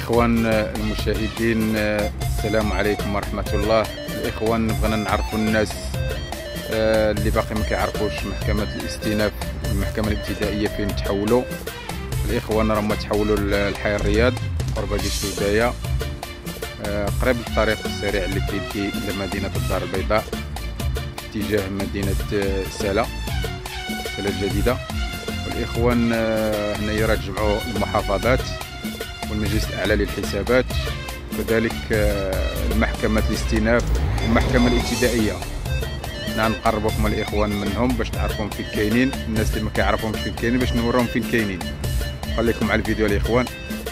الإخوان المشاهدين، السلام عليكم ورحمة الله. الإخوان بغينا نعرفوا الناس اللي باقي ما كيعرفوش محكمة الاستئناف والمحكمة الابتدائية فين تحولوا. الإخوان راهم تحولوا لحي الرياض قرب جيش الوداية، قريب الطريق السريع اللي كيدي إلى مدينة الدار البيضاء اتجاه مدينة سلا الجديدة. والإخوان هنا يرى جمعوا المحافظات والمجلس الأعلى للحسابات، وكذلك المحكمة الاستئناف والمحكمة الابتدائية. نقربكم الإخوان منهم باش تعرفوهم فين كاينين، الناس اللي ما كيعرفوهمش فين كاينين باش نوروهم فين كاينين. خليكم على الفيديو الإخوان.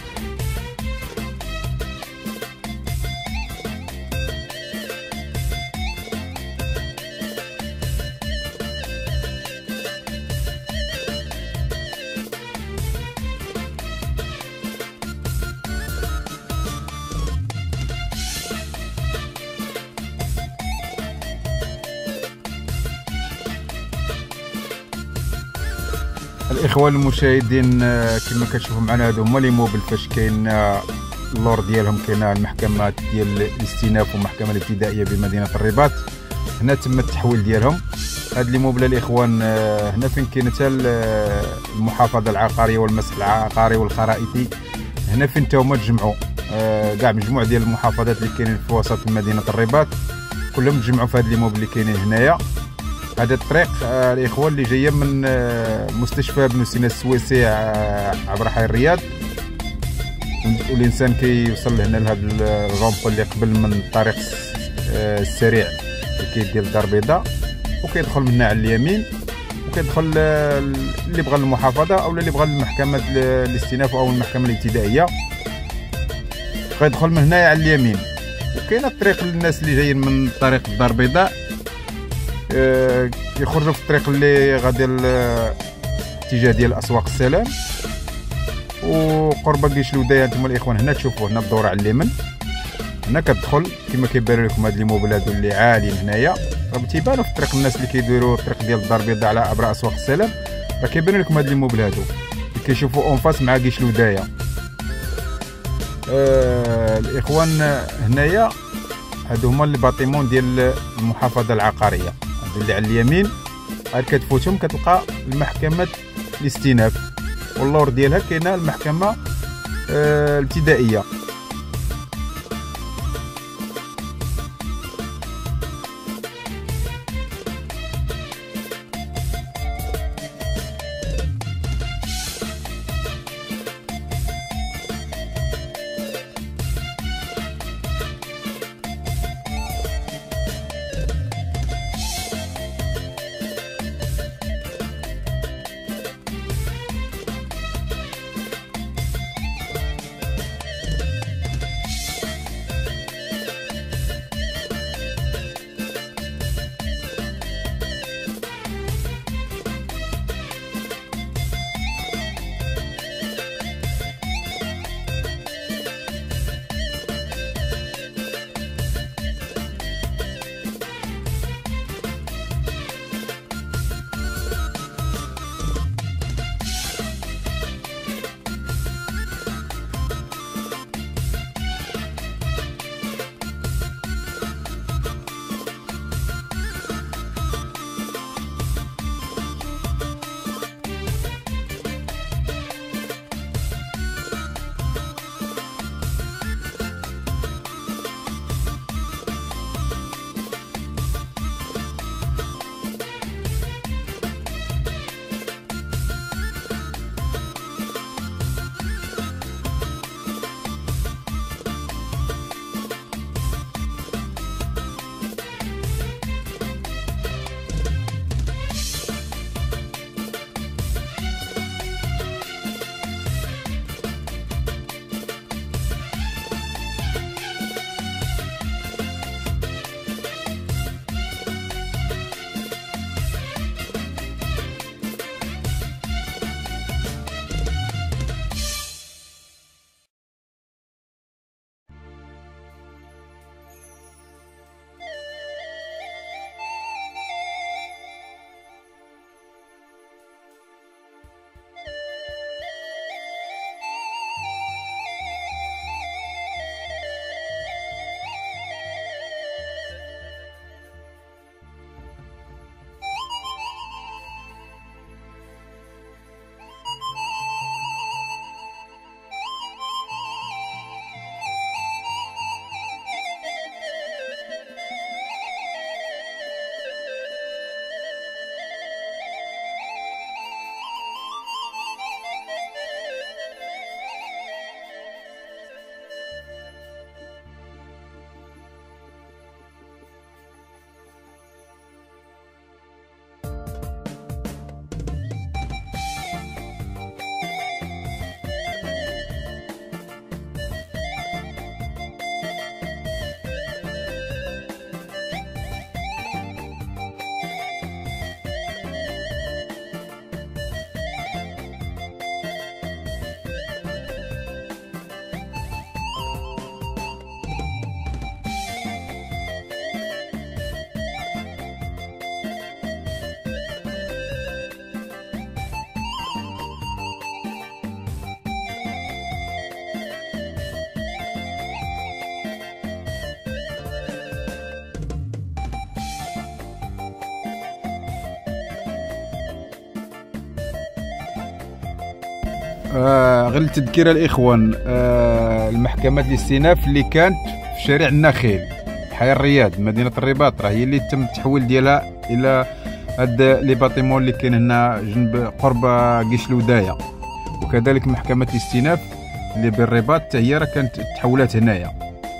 الاخوان المشاهدين كما كتشوفوا معنا هادو هما لي موبل فاش كاين اللور ديالهم، كاينه المحكمه ديال الاستئناف والمحكمه الابتدائيه بمدينه الرباط. هنا تم التحويل ديالهم. هاد لي موبل الاخوان هنا فين كاين حتى المحافظه العقاريه والمسح العقاري والخرائطي، هنا فين تا هما تجمعوا كاع مجموع ديال المحافظات اللي كاينين في وسط مدينه الرباط، كلهم تجمعوا في هاد لي موبل اللي كاينين هنايا. هذا الطريق الاخوان اللي جايه من مستشفى بن سينا السويسي عبر حي الرياض، والانسان كيوصل لهنا لهذا الرومبو اللي قبل من الطريق السريع اللي كيدير الدار البيضاء، وكيدخل من هنا على اليمين، وكيدخل اللي بغى المحافظه او اللي بغى المحكمه الاستئناف او المحكمه الابتدائيه كيدخل من هنايا على اليمين. وكاينه الطريق للناس اللي جايين من طريق الدار البيضاء كيخرجوا في الطريق اللي غادي الاتجاه ديال اسواق السلام وقرب جيش الودايه. انتم الاخوان هنا تشوفوا هنا الدوره على اليمين، هنا كتدخل كما كيبان لكم هاد لي موبل هادو اللي عاليين هنايا، راه تيبانوا في الطريق الناس اللي كيديروا الطريق ديال الدار البيضاء على عبر اسواق السلام، راه كيبان لكم هاد لي موبل هادو اللي كيشوفوا اون فاس مع جيش الودايه. الاخوان هنايا هادو هما لي باتيمون ديال المحافظه العقاريه اللي على اليمين. غير كتفوتهم كتلقى المحكمة الاستئناف، واللور ديالها كاينه المحكمة الابتدائية. غير التذكير الاخوان، المحكمة الاستئناف اللي كانت في شارع النخيل حي الرياض مدينة الرباط، راه هي اللي تم التحويل ديالها الى هاد لي باتيمون اللي كاين هنا جنب قرب قيش الوداية. وكذلك محكمة الاستئناف اللي بالرباط حتى هي راه كانت تحولات هنايا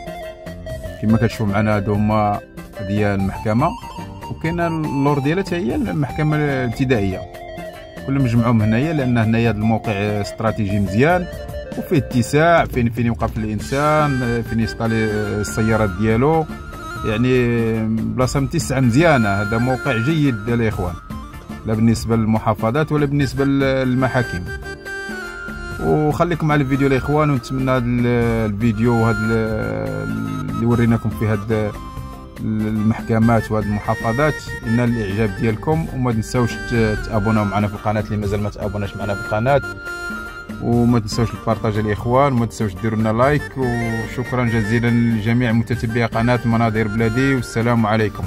كما كتشوفوا معنا. هادو هما ديال المحكمة، وكاينه اللور ديالها حتى هي المحكمة الابتدائية، كلهم مجمعهم هنايا لان هنايا هذا الموقع استراتيجي مزيان وفيه اتساع، فين يوقف الانسان، فين يسطالي السيارات ديالو، يعني بلاصه متسعه مزيانه. هذا موقع جيد الاخوان، لا بالنسبه للمحافظات ولا بالنسبه للمحاكم. وخليكم على الفيديو الاخوان، ونتمنى هذا الفيديو وهذا اللي وريناكم فيه هذا المحكمات وهذه المحافظات ينال الاعجاب ديالكم. وما تنساوش تابوناو معنا في القناه اللي مازال ما تابوناش معنا في القناه، وما تنساوش البارطاج الاخوان، وما تنساوش ديروا لنا لايك. وشكرا جزيلا لجميع متتبعي قناه مناظر بلادي، والسلام عليكم.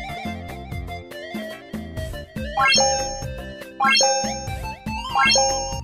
What?